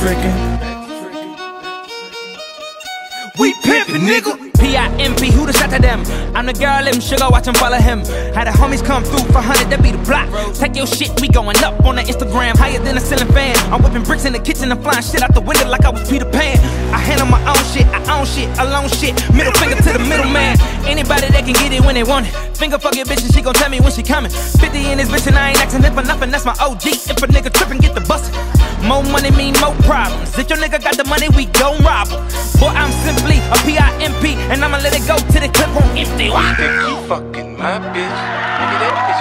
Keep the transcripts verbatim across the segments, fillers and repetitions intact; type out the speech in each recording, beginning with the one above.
trickin'. We pimpin', nigga. P I M P, who the shot to them? I'm the girl, let him sugar, watch him follow him. Had the homies come through for hundred, that be the block. Take your shit, we going up on the Instagram, higher than a ceiling fan. I'm whipping bricks in the kitchen and flying shit out the window like I was Peter Pan. I handle my own shit, I own shit, alone shit. Middle finger to the middleman. Anybody that can get it when they want it. Finger fuck your bitch and she gon' tell me when she coming. fifty in this bitch and I ain't asking it for nothing, that's my O G. If a nigga trippin', get the bus. More money mean more problems. If your nigga got the money, we gon' rob him. Boy, I'm simply a P I M P, and I'ma let it go to the clip on empty. You think you fucking my bitch? Nigga, that bitch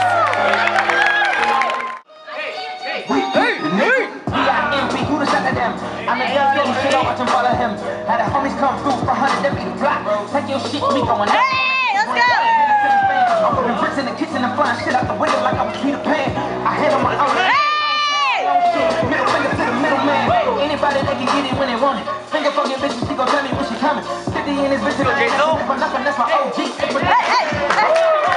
fucking. Hey, hey, P I M P, who the shot at them? I'm the girl, let me shit out, watch him follow him. Had the homies come through for hundred, that be the block. Take your shit, we going up. Hey, let's go! I'm putting bricks in the kitchen and flying shit out the window like I was Peter Pan. I handle my own. Middle finger to the middleman. Anybody that can get it when they want it. Finger fuck your bitch, she gon' tell me when she coming. fifty in this bitch, and I ain't asking for nothing, that's my O G. Hey, hey, hey!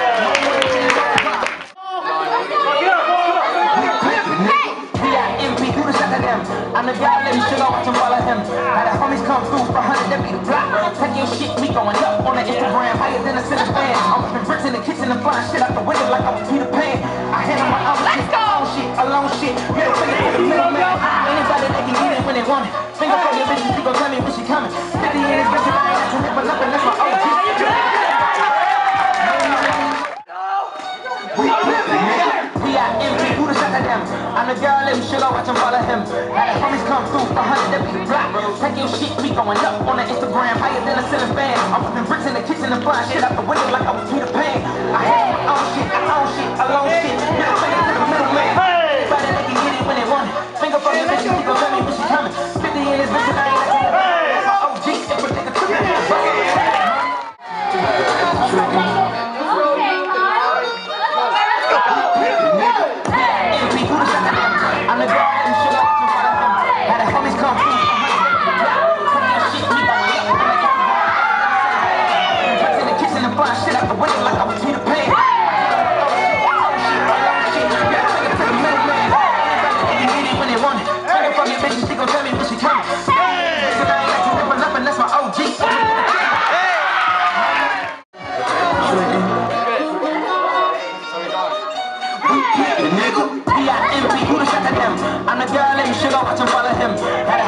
P I M P, who the shot at them? I'm the guy, let me shit out, watch him follow him. Had the homies come through for hundred, that be the block. Take your shit, we going up on the Instagram, higher than a ceiling fan. I'm whipping bricks in the kitchen and flying shit out the window like I was Peter Pan. I handle my own shit, own shit, alone shit. Middle finger to the middleman. Anybody that can get it when they want it. Finger fuck your bitch, she gon' tell me when she coming. fifty in this bitch, and I ain't asking for nothing, that's my O G. P I M P, who the shot at them? I'm the girl, let me shit out, watch him follow him. Had the homies come through for hundred, that be the block. Take your shit, we going up on the Instagram, higher than a ceiling fan. I'm whipping bricks in the kitchen and flying shit out the window like I was Peter Pan. I handle my own shit, I own shit, alone shit. Middle finger to the middleman. Anybody that can get it when they want it. Finger fuck your bitch, she gon' tell me when she coming. fifty in this bitch and I ain't asking for nothing, that's my O G. If a nigga trippin', I'm the girl, let me shit out, watch him follow him. Had the homies come through for hundred, that be the block. Take your shit, we going up on the Instagram. Bricks in the kitchen and flying shit out the window like I was Peter Pan. When they want it, finger fuck your bitch, she gon' tell me when she coming. Cause I ain't asking for nothing, that's my O G. P I M P, who the shot at them? I'm the girl, let me shit out, watch him follow him. Had a